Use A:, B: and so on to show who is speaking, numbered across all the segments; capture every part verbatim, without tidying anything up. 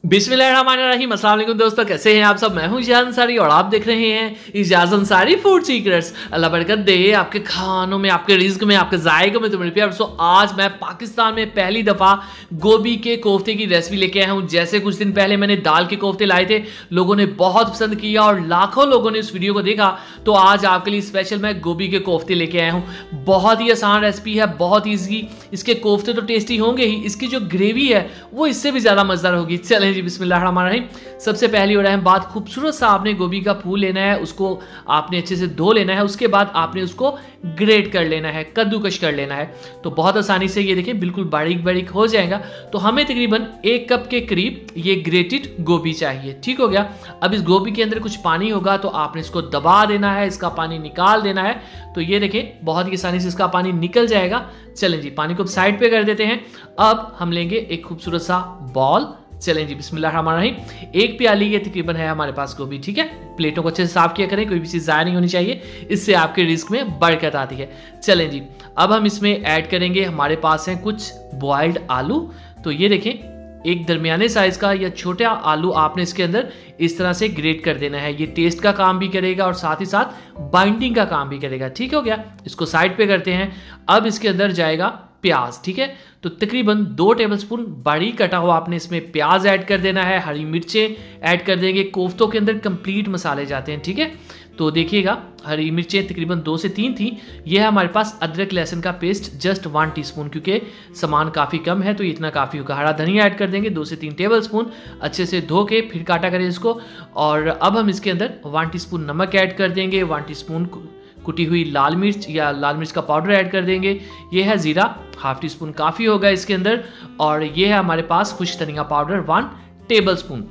A: बिस्मिल्लाहिर्रहमानिर्रहीम। अस्सलाम वालेकुम दोस्तों, कैसे हैं आप सब। मैं हूं इजाज़ अंसारी और आप देख रहे हैं इजाज़ अंसारी फूड सीक्रेट्स। अल्लाह बरकत दे आपके खानों में, आपके रिज्क में, आपके जायके में। तो मेरे प्यार दोस्तों, आज मैं पाकिस्तान में पहली दफ़ा गोभी के कोफ्ते की रेसिपी लेके आया हूं। जैसे कुछ दिन पहले मैंने दाल के कोफ्ते लाए थे, लोगों ने बहुत पसंद किया और लाखों लोगों ने उस वीडियो को देखा। तो आज आपके लिए स्पेशल मैं गोभी के कोफ्ते लेके आया हूँ। बहुत ही आसान रेसिपी है, बहुत ईजी। इसके कोफ्ते तो टेस्टी होंगे ही, इसकी जो ग्रेवी है वो इससे भी ज़्यादा मज़ेदार होगी। चलें जी, बिस्मिल्लाहिर्रहमानिर्रहीम। सबसे पहली हो रहा है बात, खूबसूरत सा आपने गोभी का फूल लेना है, उसको आपने अच्छे से धो लेना है। उसके बाद आपने उसको ग्रेट कर लेना है, कद्दूकश कर लेना है। तो बहुत आसानी से ये देखिए बिल्कुल बारीक बारीक हो जाएगा। तो हमें तकरीबन एक कप के करीब ये ग्रेटेड गोभी चाहिए। ठीक हो गया। अब इस गोभी के अंदर कुछ पानी होगा, तो आपने इसको दबा देना है, इसका पानी निकाल देना है। तो ये देखिए बहुत ही आसानी से इसका पानी निकल जाएगा। चलें जी, पानी को साइड पे कर देते हैं। अब हम लेंगे एक खूबसूरत सा बॉल। चलें जी, बिस्मिल्लाहिर्रहमानिर्रहीम। एक प्याली ये तकरीबन है हमारे पास गोभी। ठीक है, प्लेटों को अच्छे से साफ किया करें, कोई भी चीज़ ज़ाया नहीं होनी चाहिए, इससे आपके रिस्क में बरकत आती है। चलें जी, अब हम इसमें ऐड करेंगे, हमारे पास हैं कुछ बॉइल्ड आलू। तो ये देखें, एक दरमियाने साइज का या छोटा आलू आपने इसके अंदर इस तरह से ग्रेट कर देना है। ये टेस्ट का काम भी करेगा और साथ ही साथ बाइंडिंग का काम भी करेगा। ठीक हो गया, इसको साइड पे करते हैं। अब इसके अंदर जाएगा प्याज। ठीक है, तो तकरीबन दो टेबलस्पून बारीक कटा हुआ आपने इसमें प्याज ऐड कर देना है। हरी मिर्चें ऐड कर देंगे। कोफ्तों के अंदर कंप्लीट मसाले जाते हैं। ठीक है, तो देखिएगा हरी मिर्चें तकरीबन दो से तीन थी। ये है हमारे पास अदरक लहसुन का पेस्ट जस्ट वन टीस्पून, क्योंकि सामान काफ़ी कम है तो इतना काफ़ी होगा। हरा धनिया ऐड कर देंगे दो से तीन टेबलस्पून, अच्छे से धो के फिर काटा करें इसको। और अब हम इसके अंदर वन टीस्पून नमक ऐड कर देंगे, वन टीस्पून कुटी हुई लाल मिर्च या लाल मिर्च का पाउडर ऐड कर देंगे। ये है ज़ीरा, हाफ टी स्पून काफ़ी होगा इसके अंदर। और ये है हमारे पास खुश धनिया पाउडर वन टेबल स्पून।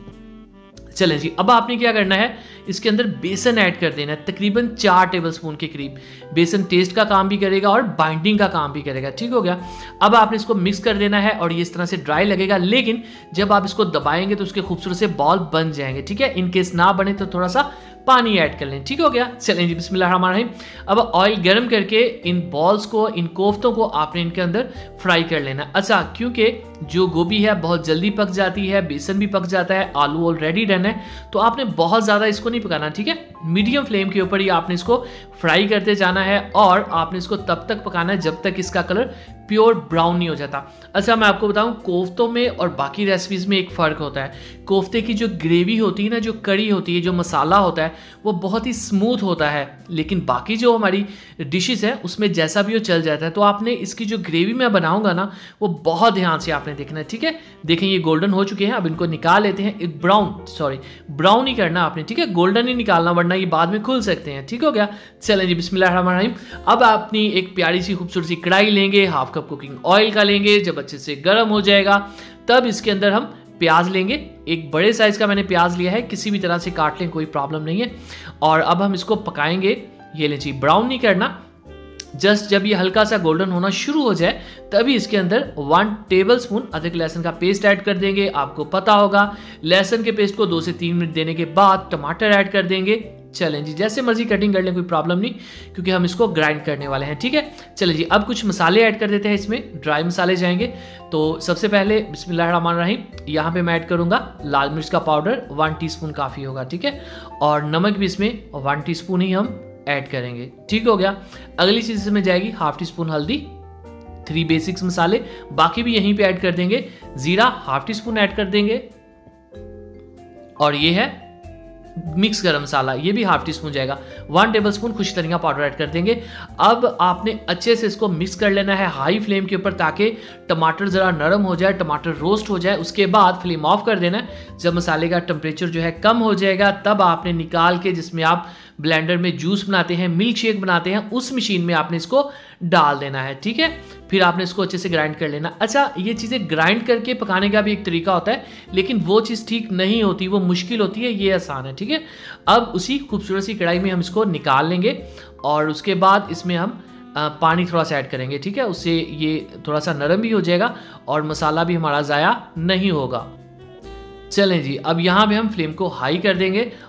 A: चलें जी, अब आपने क्या करना है, इसके अंदर बेसन ऐड कर देना है तकरीबन चार टेबलस्पून के करीब। बेसन टेस्ट का काम भी करेगा और बाइंडिंग का काम भी करेगा। ठीक हो गया। अब आपने इसको मिक्स कर देना है और ये इस तरह से ड्राई लगेगा, लेकिन जब आप इसको दबाएंगे तो उसके खूबसूरत से बॉल बन जाएंगे। ठीक है, इनकेस ना बने तो थोड़ा सा पानी ऐड कर लें। ठीक हो गया। चलें जी, बिस्मिल्लाहिर्रहमानिर्रहीम। अब ऑयल गर्म करके इन बॉल्स को, इन कोफ्तों को आपने इनके अंदर फ्राई कर लेना। अच्छा, क्योंकि जो गोभी है बहुत जल्दी पक जाती है, बेसन भी पक जाता है, आलू ऑलरेडी डन है, तो आपने बहुत ज़्यादा इसको नहीं पकाना। ठीक है, मीडियम फ्लेम के ऊपर ही आपने इसको फ्राई करते जाना है और आपने इसको तब तक पकाना है जब तक इसका कलर प्योर ब्राउन नहीं हो जाता। अच्छा, मैं आपको बताऊं, कोफ्तों में और बाकी रेसिपीज़ में एक फ़र्क होता है। कोफ्ते की जो ग्रेवी होती है ना, जो कड़ी होती है, जो मसाला होता है, वो बहुत ही स्मूथ होता है। लेकिन बाकी जो हमारी डिशेस है उसमें जैसा भी वो चल जाता है। तो आपने इसकी जो ग्रेवी मैं बनाऊंगा ना, वो बहुत ध्यान से आपने देखना है। ठीक है, देखें ये गोल्डन हो चुके हैं। अब इनको निकाल लेते हैं। एक ब्राउन सॉरी ब्राउन ही करना आपने। ठीक है, गोल्डन ही निकालना, वरना ये बाद में खुल सकते हैं। ठीक हो गया। चलें जी, बिस्मिल्लाहिर्रहमानिर्रहीम। अब अपनी एक प्यारी सी खूबसूरत सी कढ़ाई लेंगे, हाफ कप कुकिंग ऑयल का लेंगे। जब अच्छे से गर्म हो जाएगा तब इसके अंदर हम प्याज लेंगे। एक बड़े साइज का मैंने प्याज लिया है, किसी भी तरह से काट लें, कोई प्रॉब्लम नहीं है। और अब हम इसको पकाएंगे। ये लें जी, ब्राउन नहीं करना, जस्ट जब ये हल्का सा गोल्डन होना शुरू हो जाए तभी इसके अंदर वन टेबलस्पून अदरक लहसुन का पेस्ट ऐड कर देंगे। आपको पता होगा लहसुन के पेस्ट को दो से तीन मिनट देने के बाद टमाटर ऐड कर देंगे। चलें जी, जैसे मर्जी कटिंग कर लें, कोई प्रॉब्लम नहीं, क्योंकि हम इसको ग्राइंड करने वाले हैं। ठीक है, चलें जी, अब कुछ मसाले ऐड कर देते हैं। इसमें ड्राई मसाले जाएंगे। तो सबसे पहले बिस्मिल्लाहिर्रहमानिर्रहीम, यहाँ पे मैं ऐड करूँगा लाल मिर्च का पाउडर वन टीस्पून काफ़ी होगा। ठीक है, और नमक भी इसमें वन टीस्पून ही हम ऐड करेंगे। ठीक हो गया। अगली चीज़ इसमें जाएगी हाफ टी स्पून हल्दी, थ्री बेसिक्स मसाले बाकी भी यहीं पे ऐड कर देंगे। ज़ीरा हाफ टी स्पून ऐड कर देंगे। और ये है मिक्स गरम मसाला, ये भी हाफ टी स्पून जाएगा। वन टेबलस्पून खुश धनिया पाउडर ऐड कर देंगे। अब आपने अच्छे से इसको मिक्स कर लेना है हाई फ्लेम के ऊपर, ताकि टमाटर ज़रा नरम हो जाए, टमाटर रोस्ट हो जाए। उसके बाद फ्लेम ऑफ कर देना है। जब मसाले का टेम्परेचर जो है कम हो जाएगा तब आपने निकाल के, जिसमें आप ब्लेंडर में जूस बनाते हैं, मिल्क शेक बनाते हैं, उस मशीन में आपने इसको डाल देना है। ठीक है, फिर आपने इसको अच्छे से ग्राइंड कर लेना। अच्छा, ये चीज़ें ग्राइंड करके पकाने का भी एक तरीका होता है, लेकिन वो चीज़ ठीक नहीं होती, वो मुश्किल होती है, ये आसान है। ठीक है, अब उसी खूबसूरत सी कढ़ाई में हम इसको निकाल लेंगे और उसके बाद इसमें हम पानी थोड़ा सा ऐड करेंगे। ठीक है, उससे ये थोड़ा सा नरम भी हो जाएगा और मसाला भी हमारा ज़ाया नहीं होगा। चलें जी, अब यहाँ पे हम फ्लेम को हाई कर देंगे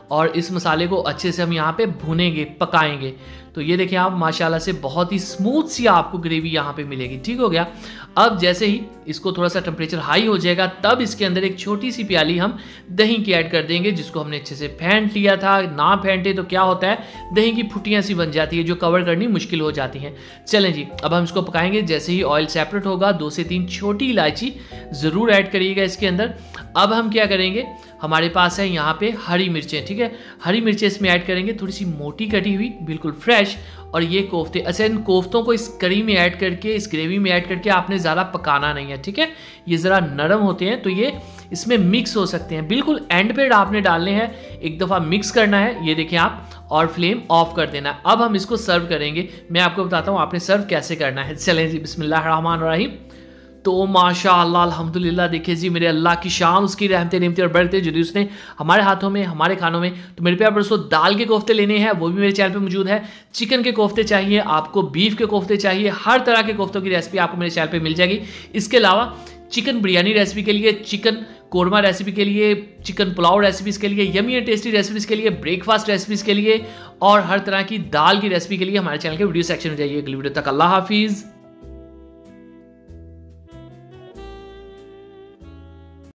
A: और इस मसाले को अच्छे से हम यहाँ पे भुनेंगे, पकाएंगे। तो ये देखिए आप माशाल्लाह से बहुत ही स्मूथ सी आपको ग्रेवी यहाँ पे मिलेगी। ठीक हो गया। अब जैसे ही इसको थोड़ा सा टेम्परेचर हाई हो जाएगा तब इसके अंदर एक छोटी सी प्याली हम दही की ऐड कर देंगे, जिसको हमने अच्छे से फेंट लिया था। ना फेंटे तो क्या होता है, दही की फुटियाँ सी बन जाती है जो कवर करनी मुश्किल हो जाती हैं। चलें जी, अब हम इसको पकाएंगे। जैसे ही ऑयल सेपरेट होगा दो से तीन छोटी इलायची ज़रूर ऐड करिएगा इसके अंदर। अब हम क्या करेंगे, हमारे पास है यहाँ पे हरी मिर्चें। ठीक है, हरी मिर्चें इसमें ऐड करेंगे, थोड़ी सी मोटी कटी हुई, बिल्कुल फ्रेश। और ये कोफ्ते, अच्छा इन कोफ्तों को इस करी में ऐड करके, इस ग्रेवी में ऐड करके आपने ज़्यादा पकाना नहीं है। ठीक है, ये ज़रा नरम होते हैं तो ये इसमें मिक्स हो सकते हैं। बिल्कुल एंड पे आपने डालने हैं, एक दफ़ा मिक्स करना है, ये देखें आप, और फ्लेम ऑफ कर देना है। अब हम इसको सर्व करेंगे। मैं आपको बताता हूँ आपने सर्व कैसे करना है। चलें जी, बिस्मिल्लाहिर्रहमानिर्रहीम। तो माशाअल्लाह अल्हम्दुलिल्लाह, देखिए जी मेरे अल्लाह की शान, उसकी रहमतें नेमतें और बरकतें जो दी उसने हमारे हाथों में, हमारे खानों में। तो मेरे प्यार दोस्तों, दाल के कोफ्ते लेने हैं वो भी मेरे चैनल पे मौजूद है। चिकन के कोफ्ते चाहिए आपको, बीफ के कोफ्ते चाहिए, हर तरह के कोफ्तों की रेसिपी आपको मेरे चैनल पे मिल जाएगी। इसके अलावा चिकन बिरयानी रेसिपी के लिए, चिकन कोरमा रेसिपी के लिए, चिकन पुलाव रेसिपीज़ के लिए, यमी एंड टेस्टी रेसिपीज़ के लिए, ब्रेकफास्ट रेसिपीज़ के लिए और हर तरह की दाल की रेसिपी के लिए हमारे चैनल के वीडियो सेक्शन में जाइए। अगली वीडियो तक अल्लाह हाफिज़।